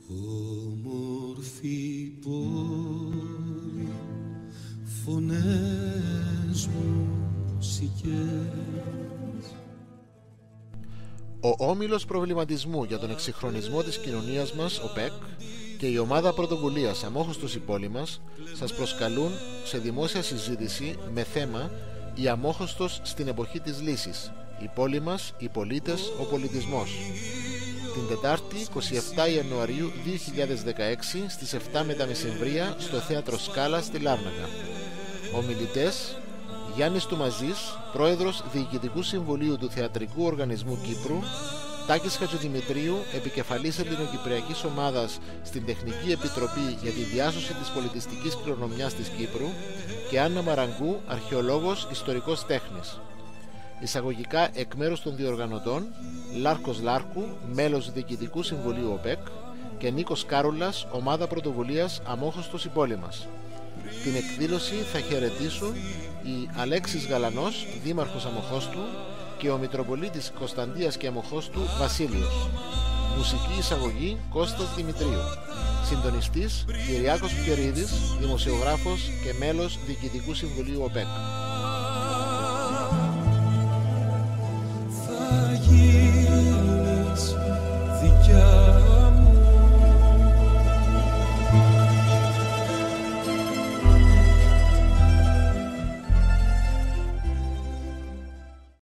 Όμορφη πόλη, φωνές μου, μουσικές. Ο Όμιλος Προβληματισμού για τον Εξυγχρονισμό της Κοινωνίας μας, ΟΠΕΚ, και η Ομάδα Πρωτοβουλίας Αμόχωστος η Πόλη μας σας προσκαλούν σε δημόσια συζήτηση με θέμα «Η Αμόχωστος στην εποχή της λύσης. Η πόλη μας, οι πολίτες, ο πολιτισμός». Την Τετάρτη 27 Ιανουαρίου 2016 στις 7 μετά μεσημβρία στο Θέατρο Σκάλα στη Λάρνακα. Ομιλητές: Γιάννης Τουμαζής, Πρόεδρος Διοικητικού Συμβουλίου του Θεατρικού Οργανισμού Κύπρου, Τάκης Χατζηδημητρίου, Επικεφαλής Ελληνοκυπριακής Ομάδας στην Τεχνική Επιτροπή για τη Διάσωση της Πολιτιστικής Κληρονομιάς της Κύπρου και Άννα Μαραγκού, Αρχαιολόγος, Ιστορικός Τέχνης. Εισαγωγικά εκ μέρους των διοργανωτών Λάρκος Λάρκου, μέλος Διοικητικού Συμβουλίου ΟΠΕΚ, και Νίκος Κάρουλας, Ομάδα Πρωτοβουλίας Αμόχωστος η Πόλη μας. Την εκδήλωση θα χαιρετήσουν η Αλέξης Γαλανός, Δήμαρχος Αμοχώστου, και ο Μητροπολίτης Κωνσταντίας και Αμοχώστου Βασίλειος. Μουσική εισαγωγή Κώστας Δημητρίου. Συντονιστής Κυριάκος Πικερίδης, δημοσιογράφος και μέλος Διοικητικού Συμβουλίου ΟΠΕΚ. Θα γίνεις δικιά